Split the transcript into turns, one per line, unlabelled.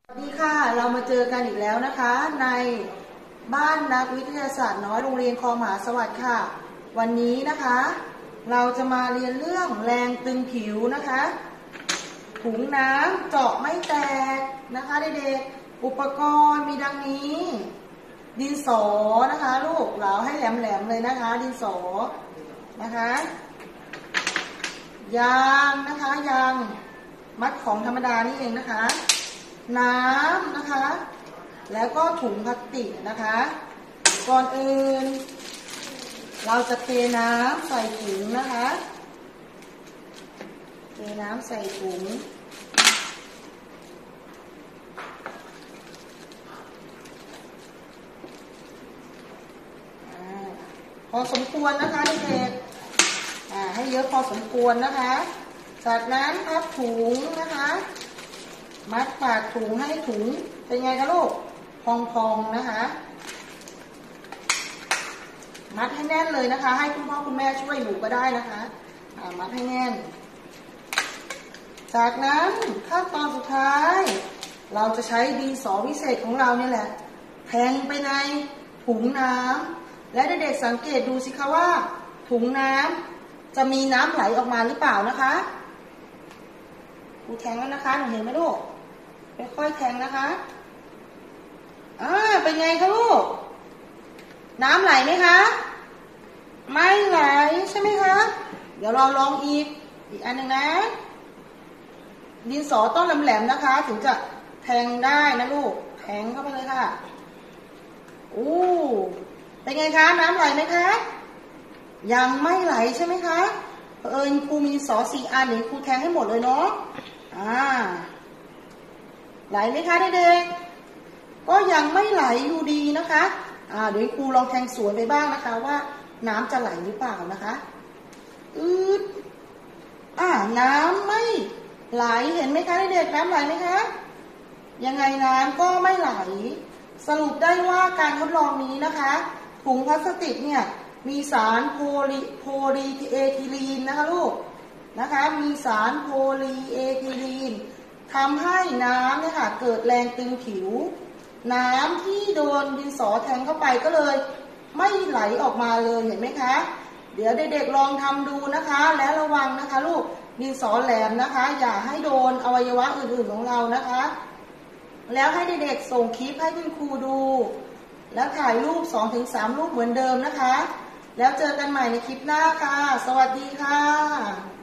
สวัสดีค่ะเรามาเจอกันอีกแล้วนะคะในบ้านนักวิทยาศาสตร์น้อยโรงเรียนคลองมหาสวัสดิ์ค่ะวันนี้นะคะเราจะมาเรียนเรื่องแรงตึงผิวนะคะถุงน้ำเจาะไม่แตกนะคะเด็กๆอุปกรณ์มีดังนี้ดินสอนะคะลูกเหลาให้แหลมๆเลยนะคะดินสอนะคะยางนะคะยางมัดของธรรมดานี่เองนะคะน้ำนะคะแล้วก็ถุงพลาสติกนะคะก่อนอื่นเราจะเทน้ำใส่ถุงนะคะเทน้ำใส่ถุงพอสมควรนะคะเด็กๆให้เยอะพอสมควรนะคะจากนั้นพับถุงนะคะมัดปากถุงให้ถุงเป็นไงคะลูกพองๆนะคะมัดให้แน่นเลยนะคะให้คุณพ่อคุณแม่ช่วยหนูก็ได้นะคะมัดให้แน่นจากนั้นขั้นตอนสุดท้ายเราจะใช้ดินสอวิเศษของเราเนี่ยแหละแทงไปในถุงน้ำและเด็กๆสังเกตดูสิคะว่าถุงน้ำจะมีน้ำไหลออกมาหรือเปล่านะคะครูแทงแล้วนะคะหนูเห็นไหมลูกค่อยๆแทงนะคะเป็นไงคะลูกน้ำไหลไหมคะไม่ไหลใช่ไหมคะเดี๋ยวเราลองอีกอันหนึ่งนะดินสอต้องแหลมๆนะคะถึงจะแทงได้นะลูกแทงเข้าไปเลยค่ะเป็นไงคะน้ำไหลไหมคะยังไม่ไหลใช่ไหมคะครูมีสอ4 อันนี้ครูแทงให้หมดเลยเนาะไหลไหมคะเด็กๆก็ยังไม่ไหลอยู่ดีนะคะเดี๋ยวครูลองแทงสวนไปบ้างนะคะว่าน้ำจะไหลหรือเปล่านะคะน้ำไม่ไหลเห็นไหมคะเด็กๆน้ำไหลไหมคะยังไงน้ำก็ไม่ไหลสรุปได้ว่าการทดลองนี้นะคะถุงพลาสติกเนี่ยมีสารโพลีเอทิลีนนะคะลูกนะคะมีสารโพลีเอทิลีนทำให้น้ำเนี่ยค่ะเกิดแรงตึงผิวน้ำที่โดนดินสอแทงเข้าไปก็เลยไม่ไหลออกมาเลยเห็นไหมคะเดี๋ยวเด็กๆลองทำดูนะคะและระวังนะคะลูกดินสอแหลมนะคะอย่าให้โดนอวัยวะอื่นๆของเรานะคะแล้วให้เด็กๆส่งคลิปให้คุณครูดูแล้วถ่ายรูป 2-3 รูปเหมือนเดิมนะคะแล้วเจอกันใหม่ในคลิปหน้าค่ะสวัสดีค่ะ